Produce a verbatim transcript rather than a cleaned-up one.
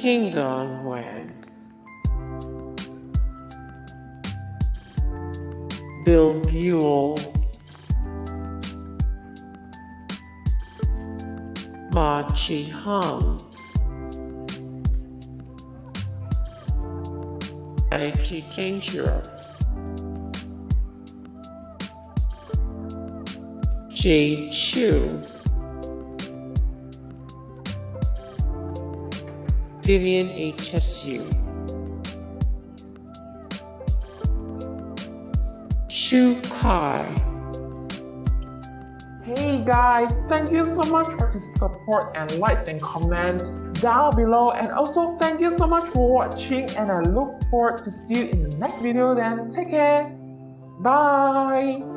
Kingdom Wang, Bill Buell, Ma Chi Hung, Chi Kenjiro, J. Chou, Vivian H S U, Chou Kai. Hey guys, thank you so much for the support and likes and comments down below, and also thank you so much for watching, and I look forward to see you in the next video. Then take care, bye.